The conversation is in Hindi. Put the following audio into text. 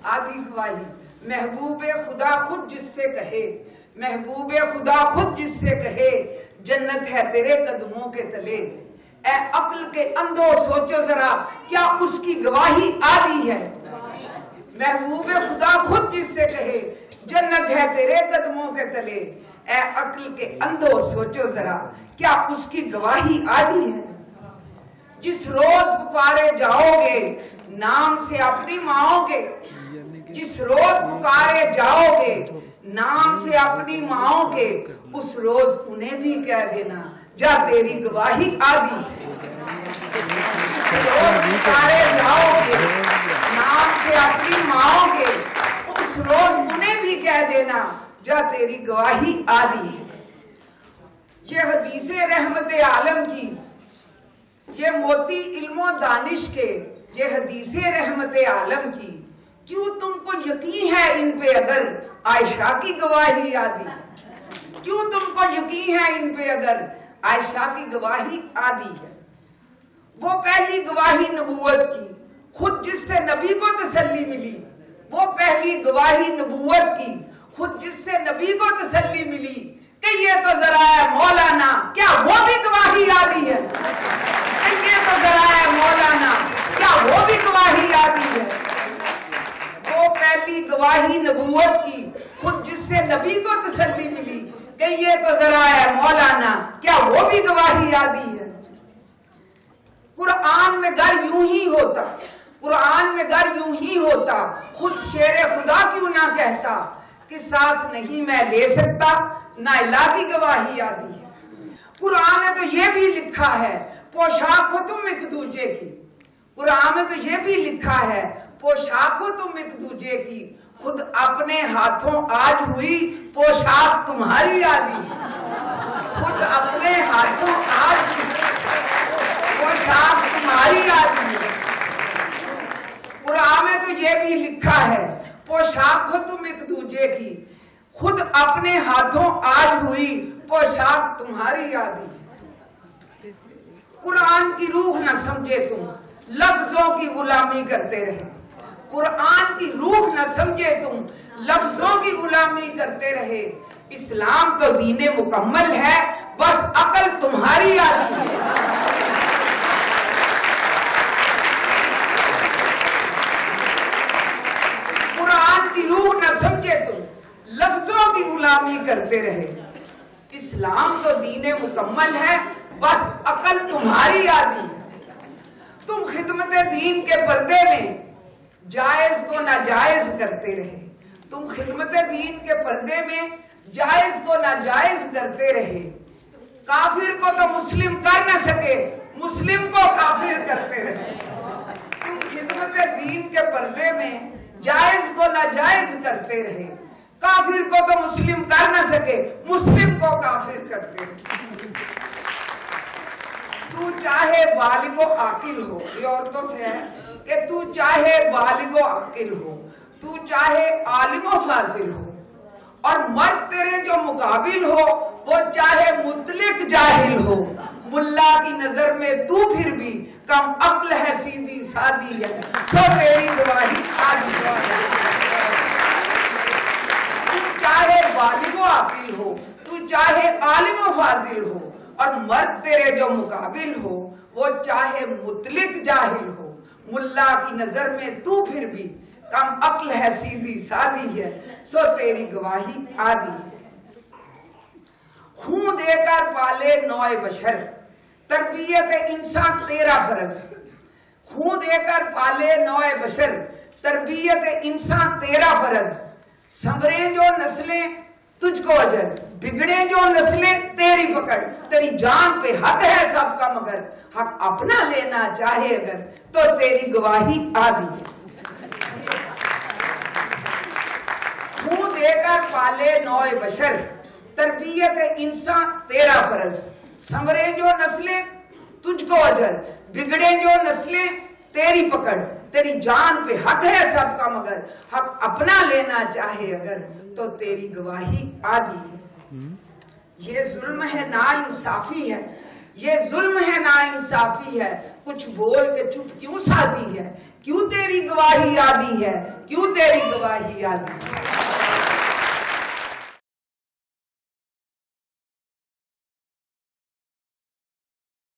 आदि गवाही। महबूबे खुदा खुद जिससे कहे, महबूबे खुदा खुद जिससे कहे, जन्नत है तेरे कदमों के तले। ए अक्ल के अंधो सोचो जरा, क्या उसकी गवाही आदि है। महबूबे खुदा खुद जिससे कहे, जन्नत है तेरे कदमों के तले। ए अक्ल के अंधो सोचो जरा, क्या उसकी गवाही आदि है। जिस रोज पुकारे जाओगे, नाम से अपनी माओगे, जिस रोज पुकारे जाओगे, नाम से अपनी माओगे, उस रोज उन्हें भी कह देना, जा तेरी गवाही आदि है। जिस रोज पुकारे जाओगे, नाम से अपनी माओगे, उस रोज उन्हें भी कह देना, जा तेरी गवाही आदि है। ये हदीसे रहमत आलम की, ये मोती इल्मो दानिश के, ये हदीसे रहमत आलम की, क्यों तुमको यकीन है इन पे अगर आयशा की गवाही आदि। क्यों तुमको यकीन है इन पे अगर आयशा की गवाही आदि है। वो पहली गवाही नबूवत की, खुद जिससे नबी को तसल्ली मिली। वो पहली गवाही नबूवत की, खुद जिससे नबी को तसल्ली मिली कि ये तो जरा है मौलाना, क्या वो भी गवाही आदि है। ये तो जरा है मौलाना, क्या वो भी गवाही आदि है। वो पहली गवाही नबूवत की, खुद जिससे नबी को तसल्ली मिली कि ये तो जरा है मौलाना, क्या वो भी गवाही आदि है। कुरान में गर यूं ही होता, कुरान में गर यूं ही होता, खुद शेरे खुदा क्यों ना कहता कि सांस नहीं मैं ले सकता, ना इला की गवाही आदि है। कुरान में तो ये भी लिखा है, पोशाक हो तुम एक दूजे की। कुरान में तो ये भी लिखा है, पोशाक हो तुम एक दूजे की, खुद अपने हाथों आज हुई पोशाक तुम्हारी आदि। खुद अपने हाथों आज पोशाक तुम्हारी आदि। कुरान में तो ये भी लिखा है, पोशाक हो तुम एक दूजे की, खुद अपने हाथों आज हुई पोशाक तुम्हारी आदि। कुरान की रूह न समझे तुम, लफ्जों की गुलामी करते रहे। कुरान की रूह न समझे तुम, लफ्जों की गुलामी करते रहे। इस्लाम तो दीने मुकम्मल है, बस अकल तुम्हारी आती है। कुरान की रूह न समझे तुम, लफ्जों की गुलामी करते रहे। इस्लाम तो दीने मुकम्मल है, बस अकल तुम्हारी आती है। तुम खिदमत दीन के पर्दे में जायज को नाजायज करते रहे। तुम खिदमत दीन के पर्दे में जायज को नाजायज करते रहे। काफिर को तो मुस्लिम कर न सके, मुस्लिम को काफिर करते रहे। तुम खिदमत दीन के पर्दे में जायज को नाजायज करते रहे। काफिर को तो मुस्लिम कर न सके, मुस्लिम को काफिर करते रहे। तू चाहे बालिगो आकिल हो, ये औरतों से है कि तू चाहे बालिगो आकिल हो, तू चाहे आलिमो फाजिल हो, और मर्द तेरे जो मुकाबिल हो वो चाहे मुतलिक जाहिल हो, मुल्ला की नजर में तू फिर भी कम अक्ल है, सीधी सादी है, सो तेरी गवाही आदि। तू चाहे बालिगो आकिल हो, तू चाहे आलिमो फाजिल हो, और मर्द तेरे जो मुकाबिल हो वो चाहे मुतलिक जाहिल हो, मुल्ला की नजर में तू फिर भी कम अक्ल है, सीधी सादी है, सो तेरी गवाही आदि है। खून देकर पाले नौए बशर, तरबियत इंसान तेरा फर्ज। खून देकर पाले नौए बशर, तरबियत इंसान तेरा फर्ज। संभरे जो नस्लें तुझको अजर, बिगड़े जो नस्लें तेरी पकड़। तेरी जान पे हक है सबका, मगर हक अपना लेना चाहे अगर तो तेरी गवाही आदि है। खून देकर पाले नौए बशर, तरबियत इंसान तेरा फर्ज। संवरे जो नस्लें तुझको अजर, बिगड़े जो नस्लें तेरी पकड़। तेरी जान पे हक है सबका, मगर हक अपना लेना चाहे अगर तो तेरी गवाही आदि है। ये जुल्म है ना इंसाफी है, ये जुल्म है ना इंसाफी है, कुछ बोल के चुप क्यों साधी है, क्यों तेरी गवाही आदि है, क्यों तेरी गवाही आदि है।